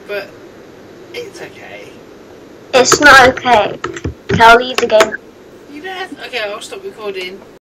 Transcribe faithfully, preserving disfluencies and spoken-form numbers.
but it's okay. It's not okay. I'll leave the game. You know, okay, I'll stop recording.